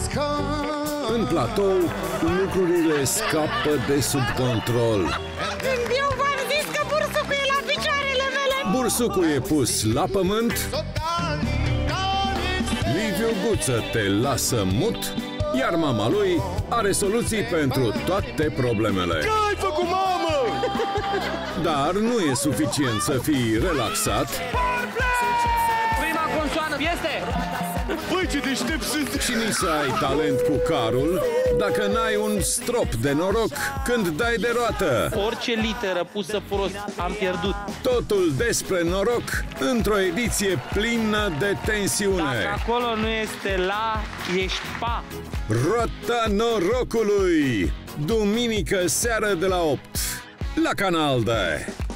În platou, lucrurile scapă de sub control. Când eu v-am zis că bursucul e la picioarele mele! Bursucul e pus la pământ. Liviu Guță te lasă mut, iar mama lui are soluții pentru toate problemele. Ce ai făcut, mamă? Dar nu e suficient să fii relaxat. Prima consoană este... Băi, ce deștept sunt! Și nici să ai talent cu carul dacă n-ai un strop de noroc când dai de roată. Orice literă pusă prost, am pierdut. Totul despre noroc într-o ediție plină de tensiune. Dacă acolo nu este la, ești pa. Roata norocului! Duminică seară de la 8 la Canal D.